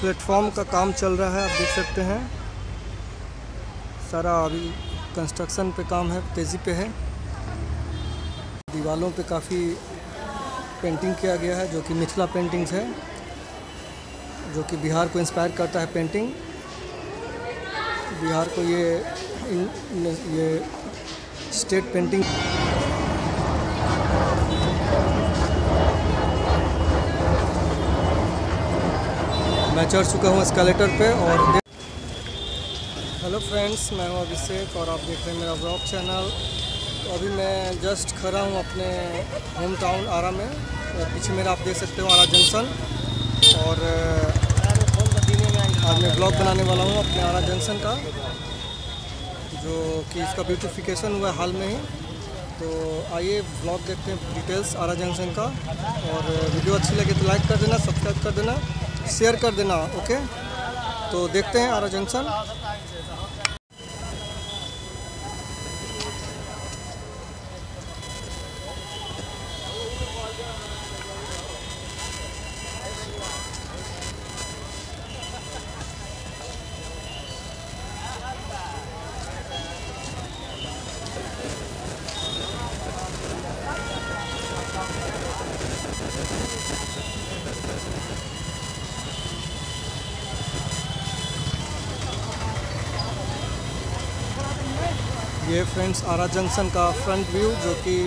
Platform का काम चल रहा है, आप देख सकते हैं। सारा अभी कंस्ट्रक्शन पे काम है, तेज़ी पे है। दीवालों पे काफ़ी पेंटिंग किया गया है, जो कि मिथिला पेंटिंग्स है, जो कि बिहार को इंस्पायर करता है पेंटिंग। बिहार को ये स्टेट पेंटिंग। मैं चढ़ चुका हूँ एस्केलेटर पे और हेलो फ्रेंड्स, मैं हूँ अभिषेक और आप देख रहे हैं मेरा व्लॉग चैनल। तो अभी मैं जस्ट खड़ा हूँ अपने होम टाउन आरा में। पीछे मेरा आप देख सकते हो आरा जंक्शन। और आज मैं ब्लॉग बनाने वाला हूँ अपने आरा जंक्शन का, जो कि इसका ब्यूटिफिकेशन हुआ है हाल में ही। तो आइए ब्लॉग देखते हैं डिटेल्स आरा जंक्शन का। और वीडियो अच्छी लगे तो लाइक कर देना, सब्सक्राइब कर देना, शेयर कर देना। ओके, तो देखते हैं आरा जंक्शन। ये फ्रेंड्स आरा जंक्शन का फ्रंट व्यू, जो कि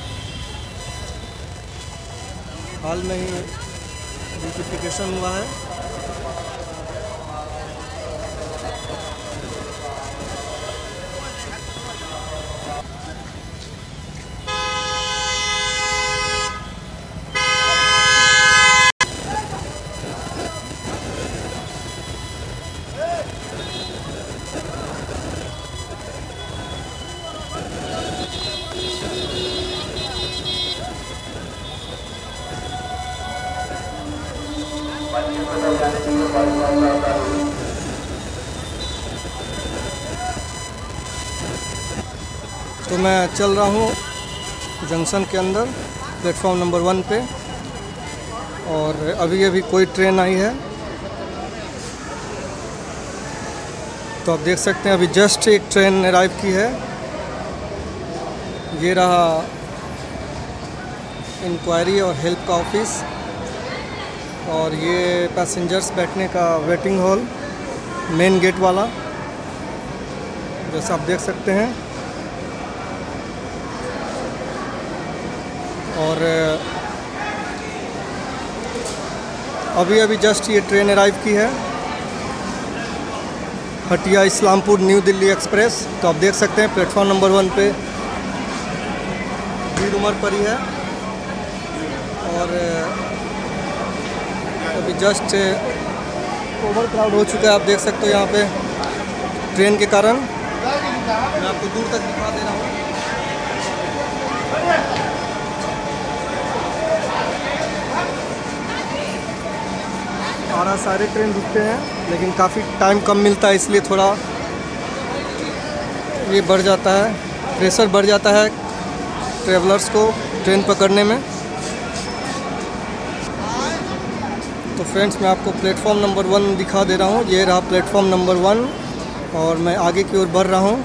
हाल में ही ब्यूटिफिकेशन हुआ है। तो मैं चल रहा हूँ जंक्शन के अंदर प्लेटफॉर्म नंबर 1 पे। और अभी कोई ट्रेन आई है, तो आप देख सकते हैं अभी जस्ट एक ट्रेन अराइव की है। ये रहा इंक्वायरी और हेल्प का ऑफिस, और ये पैसेंजर्स बैठने का वेटिंग हॉल, मेन गेट वाला, जैसा आप देख सकते हैं। और अभी जस्ट ये ट्रेन अराइव की है, हटिया इस्लामपुर न्यू दिल्ली एक्सप्रेस। तो आप देख सकते हैं प्लेटफॉर्म नंबर 1 पे भीड़ उमड़ पड़ी है। और अभी जस्ट ओवर क्राउड हो चुका है, आप देख सकते हो यहाँ पे ट्रेन के कारण। मैं आपको दूर तक दिखा दे रहा हूँ। आरा सारे ट्रेन रुकते हैं, लेकिन काफ़ी टाइम कम मिलता है, इसलिए थोड़ा ये बढ़ जाता है, प्रेशर बढ़ जाता है ट्रेवलर्स को ट्रेन पकड़ने में। तो फ्रेंड्स, मैं आपको प्लेटफॉर्म नंबर 1 दिखा दे रहा हूँ। ये रहा प्लेटफॉर्म नंबर 1 और मैं आगे की ओर बढ़ रहा हूँ।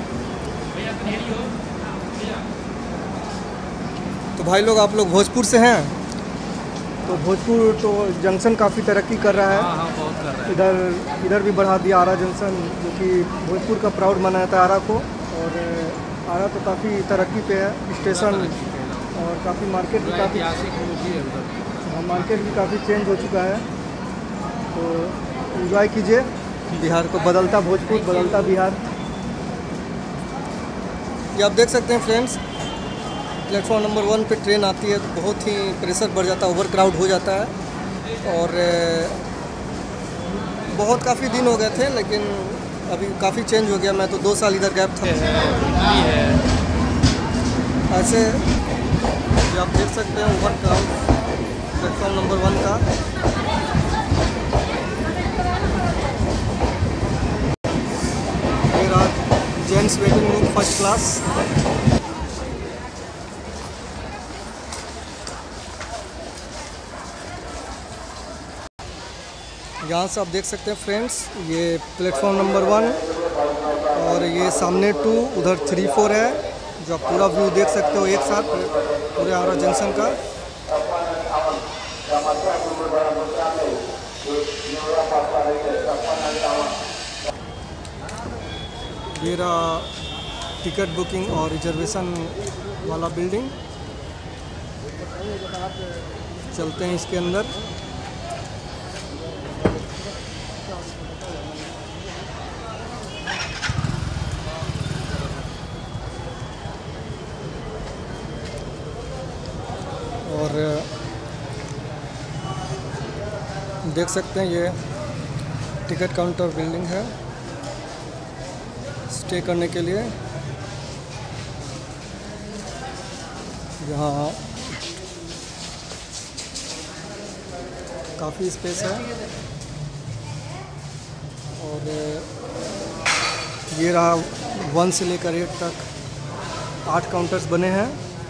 तो भाई लोग, आप लोग भोजपुर से हैं, तो भोजपुर तो जंक्शन काफ़ी तरक्की कर रहा है। हाँ, बहुत कर रहा है। इधर भी बढ़ा दिया आरा जंक्शन, जो कि भोजपुर का प्राउड मनाता है आरा को। और आरा तो काफ़ी तरक्की पे है, स्टेशन और काफ़ी मार्केट भी काफ़ी काफ़ी चेंज हो चुका है। तो एंजॉय कीजिए बिहार को, बदलता भोजपुर, बदलता बिहार। ये आप देख सकते हैं फ्रेंड्स, प्लेटफॉर्म नंबर 1 पे ट्रेन आती है तो बहुत ही प्रेशर बढ़ जाता है, ओवर क्राउड हो जाता है। और बहुत काफ़ी दिन हो गए थे, लेकिन अभी काफ़ी चेंज हो गया। मैं तो 2 साल इधर गैप था। ऐसे जो आप देख सकते हैं ओवर क्राउड प्लेटफॉर्म नंबर 1 का। ये रहा gents waiting room first class. यहाँ से आप देख सकते हैं फ्रेंड्स, ये प्लेटफॉर्म नंबर 1 और ये सामने 2, उधर 3, 4 है, जो आप पूरा व्यू देख सकते हो एक साथ पूरे आरा जंक्शन का। ये रहा टिकट बुकिंग और रिजर्वेशन वाला बिल्डिंग। चलते हैं इसके अंदर। और देख सकते हैं ये टिकट काउंटर बिल्डिंग है स्टे करने के लिए। यहाँ काफ़ी स्पेस है और ये रहा 1 से लेकर 8 तक 8 काउंटर्स बने हैं।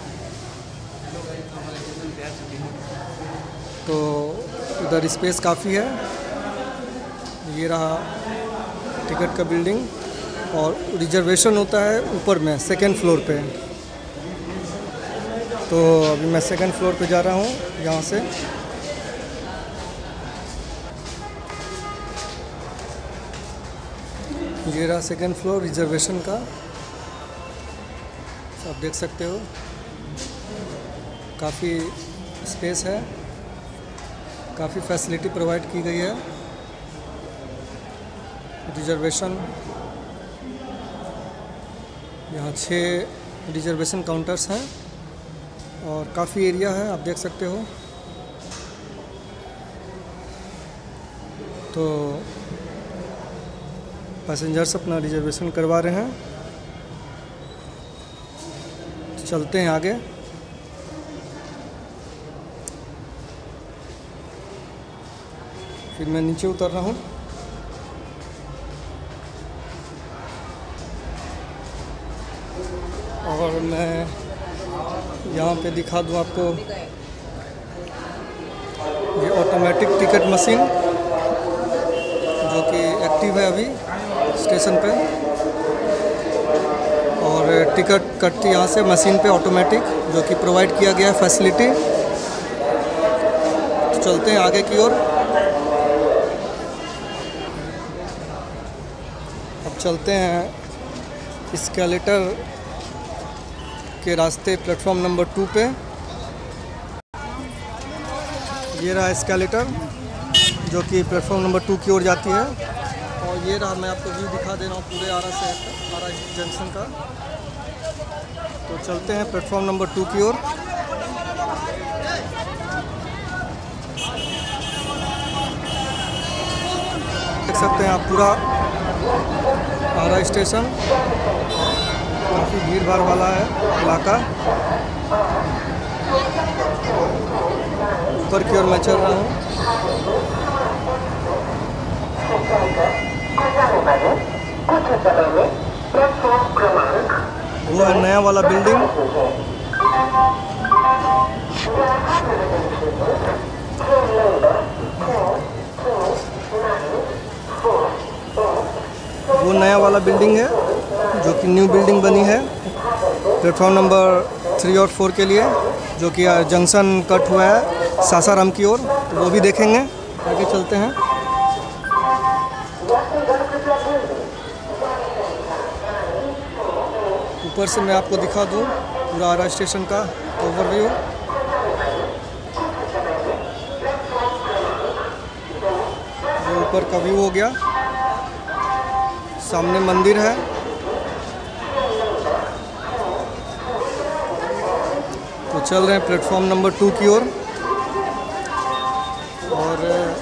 तो उधर स्पेस काफ़ी है। ये रहा टिकट का बिल्डिंग और रिजर्वेशन होता है ऊपर में 2nd फ्लोर पे। तो अभी मैं 2nd फ्लोर पे जा रहा हूँ यहाँ से। ये रहा 2nd फ्लोर रिजर्वेशन का, आप देख सकते हो काफ़ी स्पेस है, काफ़ी फैसिलिटी प्रोवाइड की गई है। रिजर्वेशन यहाँ 6 रिजर्वेशन काउंटर्स हैं और काफ़ी एरिया है, आप देख सकते हो। तो पैसेंजर्स अपना रिजर्वेशन करवा रहे हैं। तो चलते हैं आगे। फिर मैं नीचे उतर रहा हूँ। और मैं यहाँ पे दिखा दूँ आपको ये ऑटोमेटिक टिकट मशीन जो कि एक्टिव है अभी स्टेशन पे। और टिकट कटती यहाँ से मशीन पे ऑटोमेटिक, जो कि प्रोवाइड किया गया है फैसिलिटी। तो चलते हैं आगे की ओर। अब चलते हैं एस्केलेटर के रास्ते प्लेटफॉर्म नंबर 2 पे। ये रहा एस्केलेटर जो कि प्लेटफॉर्म नंबर 2 की ओर जाती है। और ये रहा, मैं आपको व्यू दिखा दे रहा हूँ पूरे आरा जंक्शन का। तो चलते हैं प्लेटफॉर्म नंबर 2 की ओर। देख सकते हैं आप पूरा आरा स्टेशन, काफ़ी भीड़ भाड़ वाला है इलाका। ऊपर की ओर मैं चल रहा हूँ। वो है नया वाला बिल्डिंग। वो नया वाला बिल्डिंग है जो कि न्यू बिल्डिंग बनी है प्लेटफॉर्म नंबर 3 और 4 के लिए, जो कि जंक्शन कट हुआ है सासाराम की ओर। तो वो भी देखेंगे। आगे चलते हैं। ऊपर से मैं आपको दिखा दूँ पूरा आरा स्टेशन का ओवरव्यू। ये ऊपर का व्यू हो गया। सामने मंदिर है। तो चल रहे हैं प्लेटफॉर्म नंबर 2 की ओर। और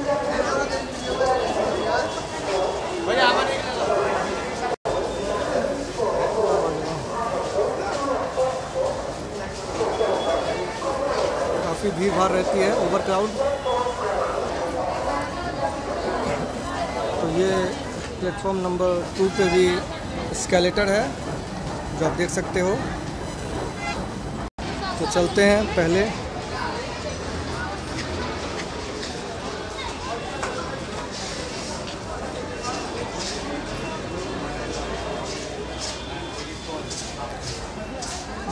काफ़ी भीड़ भाड़ रहती है, ओवर क्राउड। तो ये प्लेटफॉर्म नंबर 2 पे भी एस्केलेटर है जो आप देख सकते हो। तो चलते हैं पहले।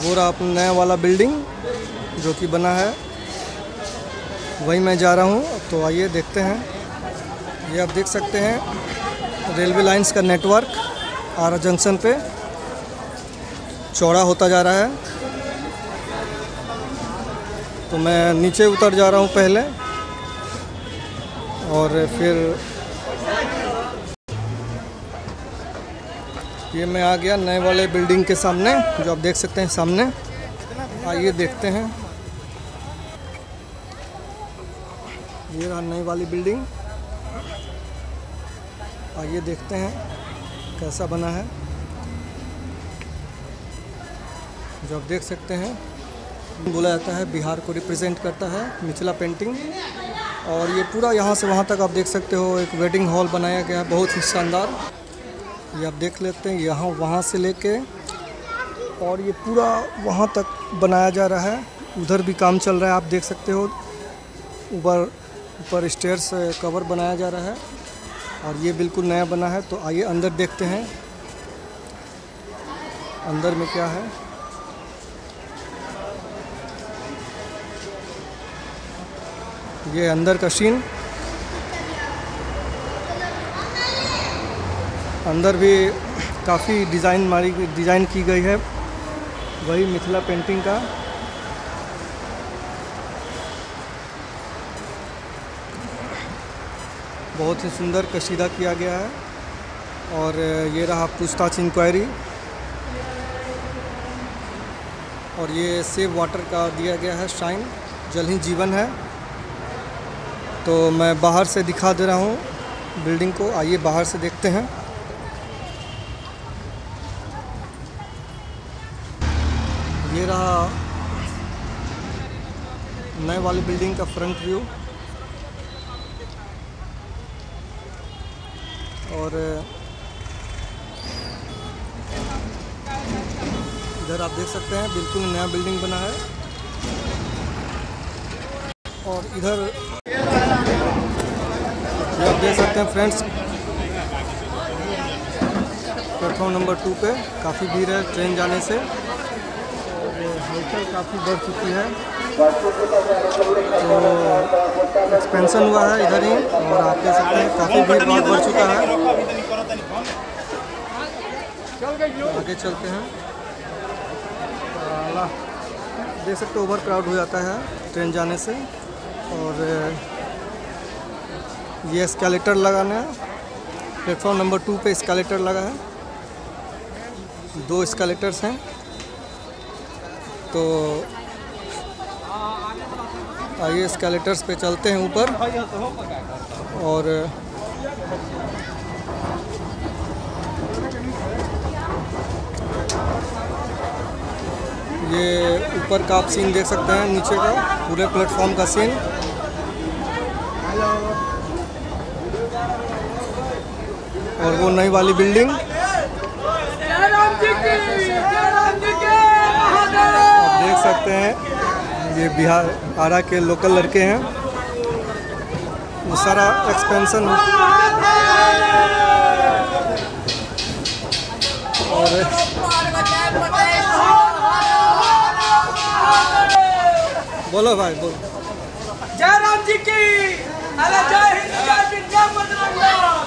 वो रहा अपना नया वाला बिल्डिंग जो कि बना है, वहीं मैं जा रहा हूँ। तो आइए देखते हैं। ये आप देख सकते हैं रेलवे लाइंस का नेटवर्क आरा जंक्शन पे चौड़ा होता जा रहा है। तो मैं नीचे उतर जा रहा हूँ पहले, और फिर ये मैं आ गया नए वाले बिल्डिंग के सामने, जो आप देख सकते हैं सामने। आइए देखते हैं। ये रहा नई वाली बिल्डिंग। आइए देखते हैं कैसा बना है। जो आप देख सकते हैं, बोला जाता है बिहार को रिप्रेजेंट करता है मिथिला पेंटिंग। और ये पूरा यहाँ से वहाँ तक आप देख सकते हो एक वेडिंग हॉल बनाया गया है, बहुत ही शानदार। ये आप देख लेते हैं, यहाँ वहाँ से लेके और ये पूरा वहाँ तक बनाया जा रहा है। उधर भी काम चल रहा है, आप देख सकते हो। ऊपर स्टेयर्स कवर बनाया जा रहा है और ये बिल्कुल नया बना है। तो आइए अंदर देखते हैं अंदर में क्या है। ये अंदर का सीन। अंदर भी काफ़ी डिज़ाइन की गई है, वही मिथिला पेंटिंग का। बहुत ही सुंदर कशीदा किया गया है। और ये रहा पूछताछ इंक्वायरी, और ये सेव वाटर का दिया गया है शाइन, जल ही जीवन है। तो मैं बाहर से दिखा दे रहा हूँ बिल्डिंग को। आइए बाहर से देखते हैं। ये रहा नए वाली बिल्डिंग का फ्रंट व्यू। और इधर आप देख सकते हैं बिल्कुल नया बिल्डिंग बना है। और इधर ये आप देख सकते हैं फ्रेंड्स, प्लेटफॉर्म नंबर 2 पे काफ़ी भीड़ है ट्रेन जाने से। हलचल काफ़ी बढ़ चुकी है। तो एक्सपेंशन हुआ है इधर ही, और आप देख सकते हैं काफ़ी भीड़ बहुत बढ़ चुका है। आगे चलते हैं। देख सकते हो ओवर क्राउड हो जाता है ट्रेन जाने से। और ये एस्केलेटर लगाना है, प्लेटफॉर्म नंबर 2 पे एस्केलेटर लगा है। 2 एस्केलेटर्स हैं। तो आइए एस्केलेटर्स पे चलते हैं ऊपर। और ये ऊपर का आप सीन देख सकते हैं, नीचे का पूरे प्लेटफॉर्म का सीन। और वो नई वाली बिल्डिंग आप देख सकते हैं। ये बिहार आरा के लोकल लड़के हैं। वो सारा एक्सपेंशन और बोलो भाई बोलो। जय राम जी की, अरे जय हिंद, जय भीम, जय बजरंग।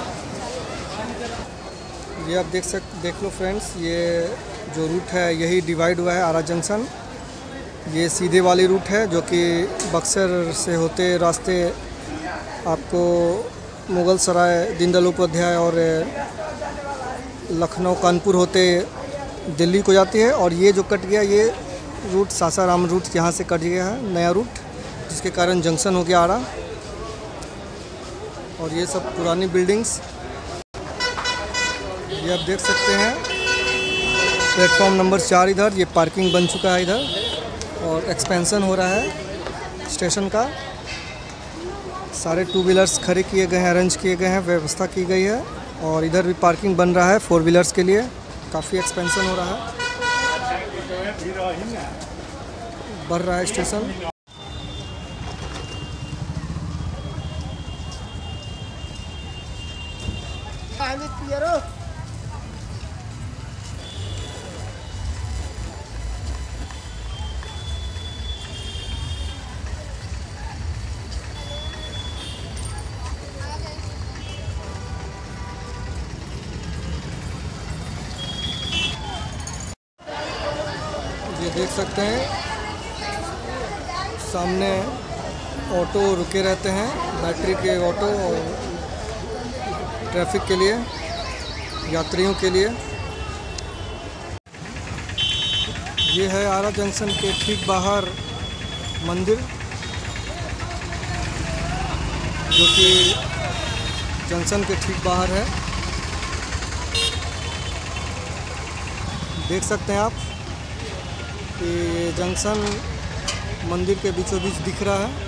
ये आप देख लो फ्रेंड्स, ये जो रूट है यही डिवाइड हुआ है आरा जंक्शन। ये सीधे वाली रूट है जो कि बक्सर से होते रास्ते आपको मुगल सराय, दीनदयाल उपाध्याय और लखनऊ कानपुर होते दिल्ली को जाती है। और ये जो कट गया ये रूट सासाराम रूट यहाँ से कट गया है, नया रूट, जिसके कारण जंक्शन हो गया आरा। और ये सब पुरानी बिल्डिंग्स ये आप देख सकते हैं। प्लेटफॉर्म नंबर 4 इधर ये पार्किंग बन चुका है इधर, और एक्सपेंशन हो रहा है स्टेशन का। सारे 2 व्हीलर्स खड़े किए गए हैं, अरेंज किए गए हैं, व्यवस्था की गई है। और इधर भी पार्किंग बन रहा है 4 व्हीलर्स के लिए। काफ़ी एक्सपेंशन हो रहा है, बढ़ रहा है स्टेशन। देख सकते हैं सामने ऑटो रुके रहते हैं, बैटरी के ऑटो और ट्रैफिक के लिए, यात्रियों के लिए। ये है आरा जंक्शन के ठीक बाहर मंदिर, जो कि जंक्शन के ठीक बाहर है। देख सकते हैं आप कि ये जंक्शन मंदिर के बीचों बीच दिख रहा है।